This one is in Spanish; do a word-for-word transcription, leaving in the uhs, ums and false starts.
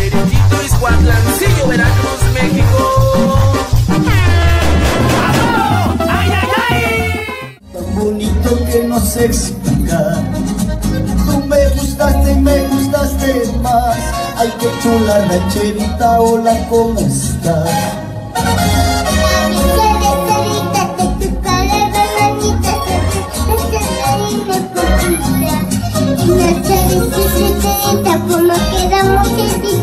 derechito Ixcuatlancillo, Veracruz, México. ¡Ay, ay, ay! Tan bonito que no sé explicar. Tú me gustaste y me gustaste más. Ay, qué chula rancherita, hola, ¿cómo estás? Como quedamos el